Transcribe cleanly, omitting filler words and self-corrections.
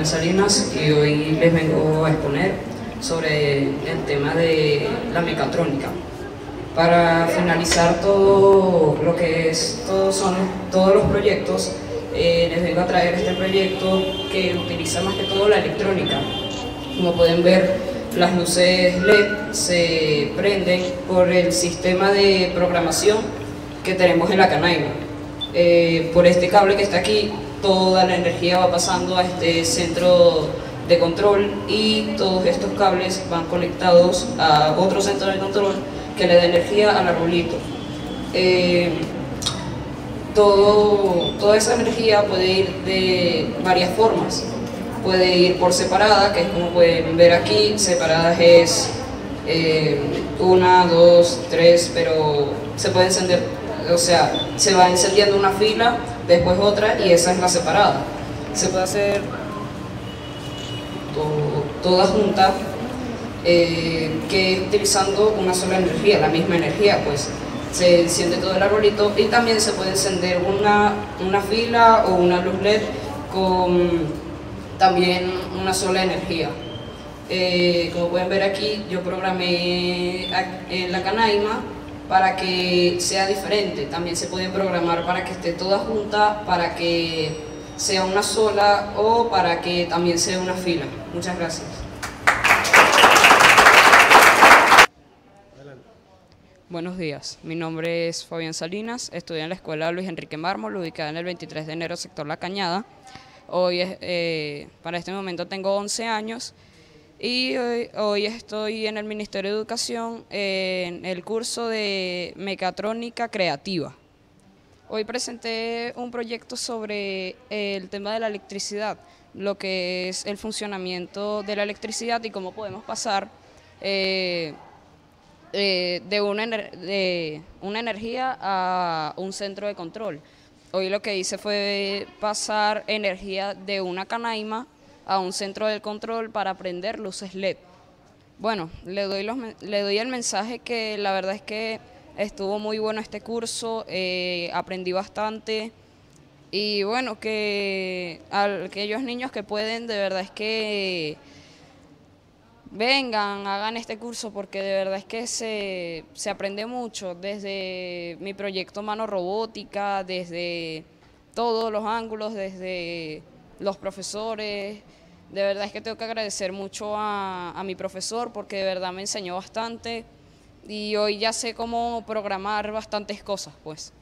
Fabián Salinas y hoy les vengo a exponer sobre el tema de la mecatrónica. Para finalizar todo lo que es, todos los proyectos, les vengo a traer este proyecto que utiliza más que todo la electrónica. Como pueden ver, las luces LED se prenden por el sistema de programación que tenemos en la canaima. Por este cable que está aquí, toda la energía va pasando a este centro de control y todos estos cables van conectados a otro centro de control que le da energía al arbolito. Toda esa energía puede ir de varias formas. Puede ir por separada, que es como pueden ver aquí. Separadas es 1, 2, 3, pero se puede encender, o sea, se va encendiendo una fila, después otra, y esa es la separada. Se puede hacer toda junta, que utilizando una sola energía, la misma energía, pues se enciende todo el arbolito. Y también se puede encender una fila o una luz LED con también una sola energía. Como pueden ver aquí, yo programé en la canaima para que sea diferente. También se puede programar para que esté toda junta, para que sea una sola o para que también sea una fila. Muchas gracias. Buenos días, mi nombre es Fabián Salinas, estudio en la Escuela Luis Enrique Mármol, ubicada en el 23 de enero, sector La Cañada. Hoy, para este momento tengo 11 años y hoy estoy en el Ministerio de Educación en el curso de Mecatrónica Creativa. Hoy presenté un proyecto sobre el tema de la electricidad, lo que es el funcionamiento de la electricidad y cómo podemos pasar de una energía a un centro de control. Hoy lo que hice fue pasar energía de una canaima a un centro de control para prender luces LED. Bueno, le doy el mensaje que la verdad es que estuvo muy bueno este curso, aprendí bastante y bueno, que aquellos niños que pueden, de verdad es que vengan, hagan este curso porque de verdad es que se aprende mucho desde mi proyecto Mano Robótica, desde todos los ángulos, desde los profesores. De verdad es que tengo que agradecer mucho a mi profesor porque de verdad me enseñó bastante y hoy ya sé cómo programar bastantes cosas, pues.